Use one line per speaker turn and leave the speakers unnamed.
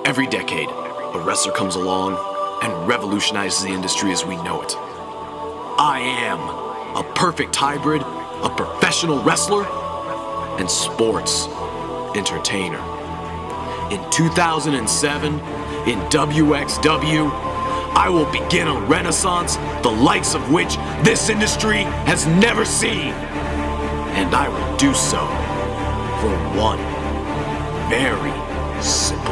Every decade, a wrestler comes along and revolutionizes the industry as we know it. I am a perfect hybrid of professional wrestler and sports entertainer. In 2007, in wXw, I will begin a renaissance the likes of which this industry has never seen. And I will do so for one very simple